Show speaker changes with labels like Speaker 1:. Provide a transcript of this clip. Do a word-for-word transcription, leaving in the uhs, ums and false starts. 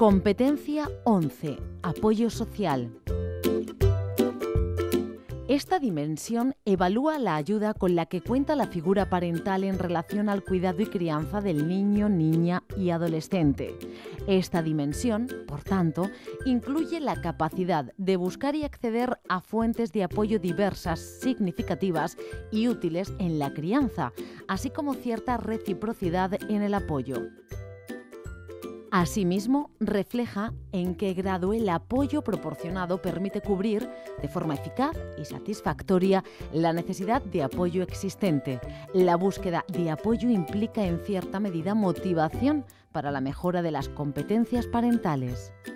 Speaker 1: Competencia once. Apoyo social. Esta dimensión evalúa la ayuda con la que cuenta la figura parental en relación al cuidado y crianza del niño, niña y adolescente. Esta dimensión, por tanto, incluye la capacidad de buscar y acceder a fuentes de apoyo diversas, significativas y útiles en la crianza, así como cierta reciprocidad en el apoyo. Asimismo, refleja en qué grado el apoyo proporcionado permite cubrir de forma eficaz y satisfactoria la necesidad de apoyo existente. La búsqueda de apoyo implica en cierta medida motivación para la mejora de las competencias parentales.